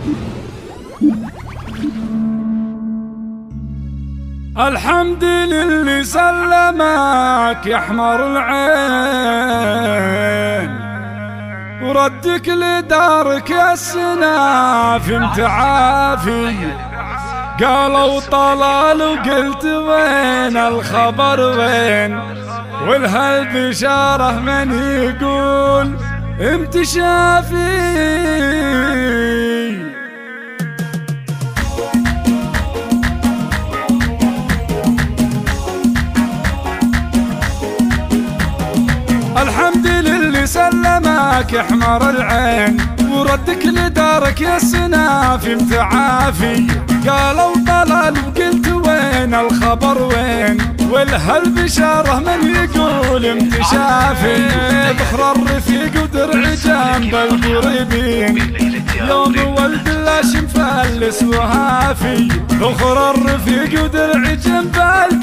الحمد للي سلمك يا احمر العين، وردك لدارك يا السناف انت عافي. قالوا طلال وقلت وين الخبر وين، والهالبشارة من يقول انت شافي. الحمد للي سلمك يا احمر العين، وردك لدارك يا السناف انت عافي. قالوا طلال وقلت وين الخبر وين، والهالبشارة من يقول انت شافي. بخر الرفيق ودرع جنب القريبين، يوم ولد اللاش مفلس وهافي. بخر الرفيق ودرع جنب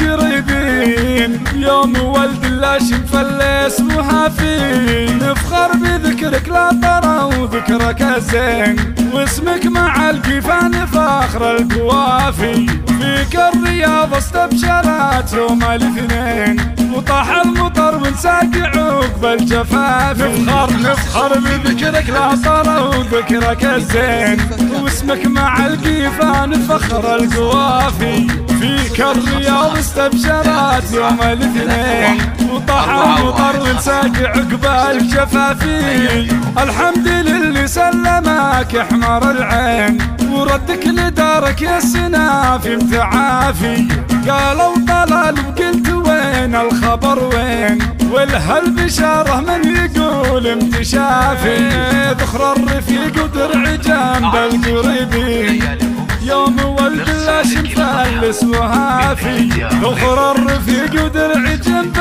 القريبين، يوم ولد اللاش مفلس وهافي. نفخر بذكرك لا ترى وذكرك الزين، واسمك مع القيفان فخر القوافي. فيك الرياض استبشرت يوم الاثنين، وطاح المطر ونساق عقب الجفاف. نفخر بذكرك لا ترى وذكرك الزين، واسمك مع القيفان فخر القوافي. فيك الرياض استبشرت يوم الاثنين، وطاح المطر ونساق عقب الجفافي. الحمد للي سلمك يا احمر العين، وردك لدارك يا السناف انت عافي. قالوا طلال وقلت وين الخبر وين، والهالبشارة من يقول انت شافي. ذخر الرفيق ودرع جنب القريبين، يوم ولد اللاش مفلس وهافي. ذخر الرفيق ودرع جنب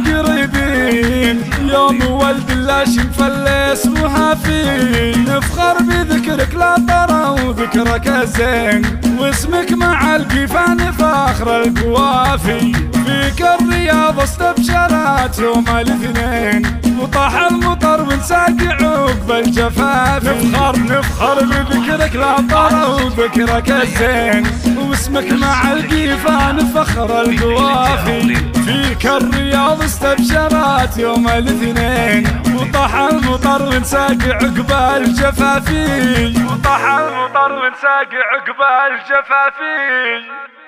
القريبين، يوم ولد اللاش مفلس وهافي. نفخر بذكرك لا ترى وذكرك الزين، واسمك مع القيفان فخر القوافي. فيك الرياض استبشرت يوم الاثنين، وطاح المطر ونساق عقب الجفاف. نفخر بذكرك لا ترى وذكرك الزين، واسمك مع القيفان فخر القوافي. فيك الرياض استبشرت يوم الاثنين، وطاح المطر ونساق عقب الجفافي. وطاح المطر ونساق عقب الجفافي.